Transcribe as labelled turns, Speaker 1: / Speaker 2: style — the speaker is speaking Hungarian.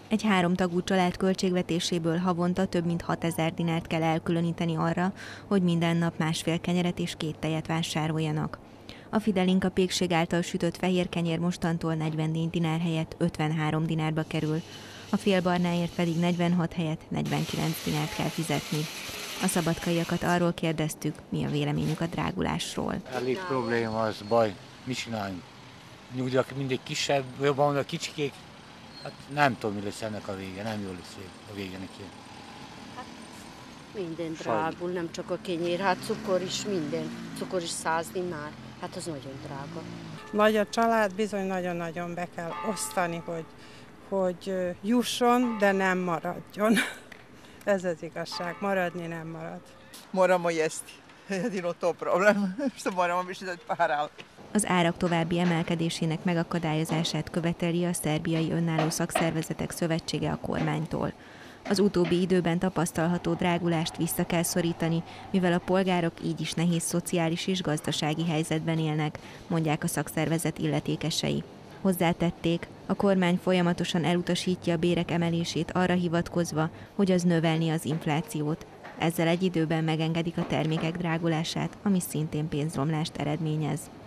Speaker 1: Egy 3 tagú család költségvetéséből havonta több mint 6000 dinárt kell elkülöníteni arra, hogy minden nap másfél kenyeret és 2 tejet vásároljanak. A Fidelinka pékség által sütött fehér kenyér mostantól 44 dinár helyett 53 dinárba kerül, a félbarnáért pedig 46 helyett 49 dinárt kell fizetni. A szabadkaiakat arról kérdeztük, mi a véleményük a drágulásról.
Speaker 2: Elég probléma, az baj. Mit csináljunk? Nyugdíjak mindig kisebb, jobban a kicsikék. Hát nem tudom, mi lesz ennek a vége, nem jól lesz a vége neki.
Speaker 3: Hát minden drágul, nem csak a kenyér, hát cukor is minden. Cukor is 100 dinár, hát az nagyon drága.
Speaker 4: Nagy a család, bizony nagyon-nagyon be kell osztani, hogy jusson, de nem maradjon. Ez az igazság, maradni nem marad.
Speaker 5: Moramo jesti, jedino to problem, što moramo više dati para.
Speaker 1: Az árak további emelkedésének megakadályozását követeli a Szerbiai Önálló Szakszervezetek Szövetsége a kormánytól. Az utóbbi időben tapasztalható drágulást vissza kell szorítani, mivel a polgárok így is nehéz szociális és gazdasági helyzetben élnek, mondják a szakszervezet illetékesei. Hozzátették, a kormány folyamatosan elutasítja a bérek emelését arra hivatkozva, hogy az növelni az inflációt. Ezzel egy időben megengedik a termékek drágulását, ami szintén pénzromlást eredményez.